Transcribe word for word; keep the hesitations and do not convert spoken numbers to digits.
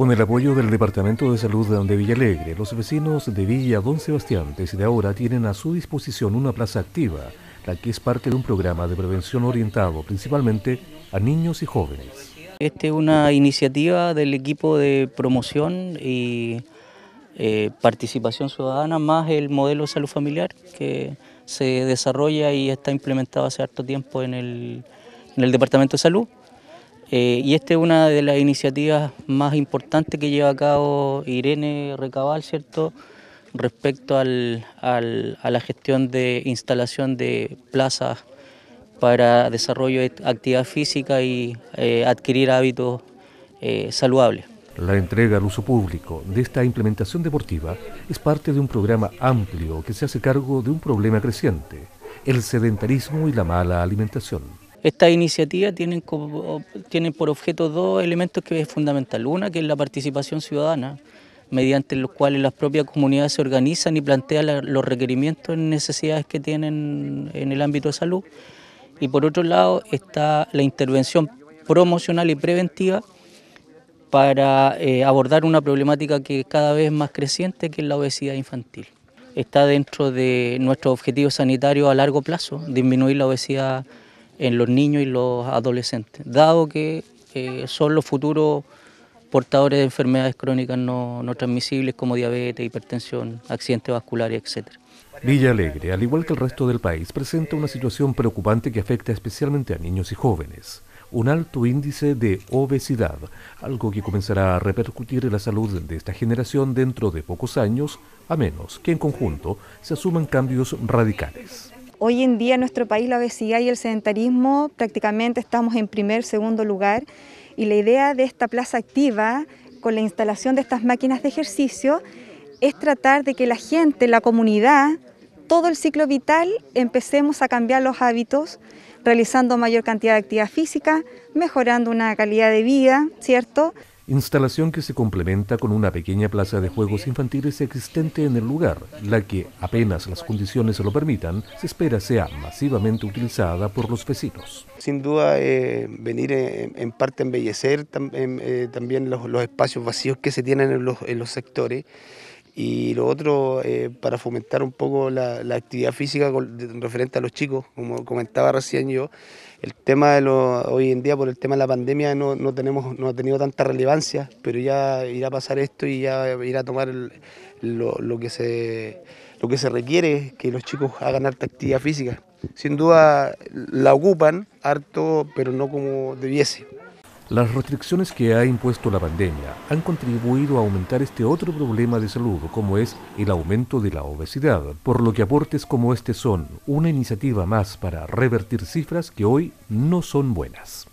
Con el apoyo del Departamento de Salud de Villalegre, los vecinos de Villa Don Sebastián desde ahora tienen a su disposición una plaza activa, la que es parte de un programa de prevención orientado principalmente a niños y jóvenes. Esta es una iniciativa del equipo de promoción y eh, participación ciudadana, más el modelo de salud familiar que se desarrolla y está implementado hace harto tiempo en el, en el Departamento de Salud. Eh, y esta es una de las iniciativas más importantes que lleva a cabo Irene Recabal, ¿cierto?, respecto al, al, a la gestión de instalación de plazas para desarrollo de actividad física y eh, adquirir hábitos eh, saludables. La entrega al uso público de esta implementación deportiva es parte de un programa amplio que se hace cargo de un problema creciente, el sedentarismo y la mala alimentación. Estas iniciativas tienen, como, tienen por objeto dos elementos que es fundamental. Una, que es la participación ciudadana, mediante los cuales las propias comunidades se organizan y plantean la, los requerimientos y necesidades que tienen en el ámbito de salud. Y por otro lado está la intervención promocional y preventiva para eh, abordar una problemática que cada vez es más creciente, que es la obesidad infantil. Está dentro de nuestros objetivos sanitarios a largo plazo, disminuir la obesidad en los niños y los adolescentes, dado que eh, son los futuros portadores de enfermedades crónicas no, no transmisibles como diabetes, hipertensión, accidentes vasculares, etcétera. Villalegre, al igual que el resto del país, presenta una situación preocupante que afecta especialmente a niños y jóvenes. Un alto índice de obesidad, algo que comenzará a repercutir en la salud de esta generación dentro de pocos años, a menos que en conjunto se asuman cambios radicales. Hoy en día en nuestro país la obesidad y el sedentarismo prácticamente estamos en primer, segundo lugar, y la idea de esta plaza activa con la instalación de estas máquinas de ejercicio es tratar de que la gente, la comunidad, todo el ciclo vital empecemos a cambiar los hábitos, realizando mayor cantidad de actividad física, mejorando una calidad de vida, ¿cierto? Instalación que se complementa con una pequeña plaza de juegos infantiles existente en el lugar, la que, apenas las condiciones se lo permitan, se espera sea masivamente utilizada por los vecinos. Sin duda, eh, venir en, en parte a embellecer tam, eh, también los, los espacios vacíos que se tienen en los, en los sectores. Y lo otro, eh, para fomentar un poco la, la actividad física con, de, referente a los chicos, como comentaba recién yo, el tema de lo, hoy en día por el tema de la pandemia no, no, tenemos, no ha tenido tanta relevancia, pero ya irá a pasar esto y ya irá a tomar el, lo, lo, que se, lo que se requiere, que los chicos hagan harta actividad física. Sin duda la ocupan harto, pero no como debiese. Las restricciones que ha impuesto la pandemia han contribuido a aumentar este otro problema de salud, como es el aumento de la obesidad, por lo que aportes como este son una iniciativa más para revertir cifras que hoy no son buenas.